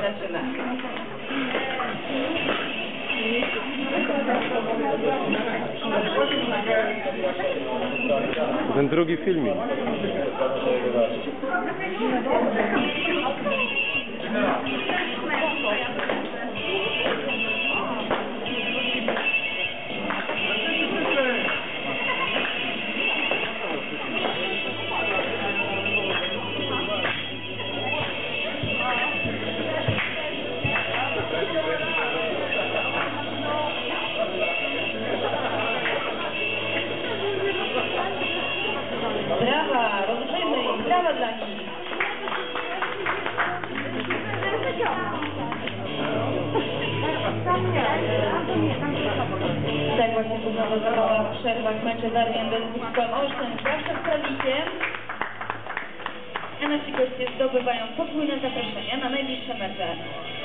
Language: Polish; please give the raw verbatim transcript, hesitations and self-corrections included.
zaczyna. Ten drugi filmik. Brawa, rozgrzejmy ich, brawa dla nich. Tak właśnie wygląda zabawa w przerwach mecze Darwian Województwa Olsztyn zawsze z Kralikiem. A nasi goście zdobywają podwójne zaproszenia na najbliższe mecze.